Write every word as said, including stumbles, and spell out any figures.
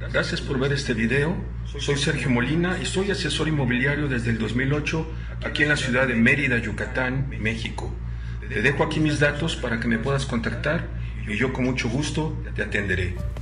Gracias por ver este video. Soy Sergio Molina y soy asesor inmobiliario desde el dos mil ocho aquí en la ciudad de Mérida, Yucatán, México. Te dejo aquí mis datos para que me puedas contactar y yo con mucho gusto te atenderé.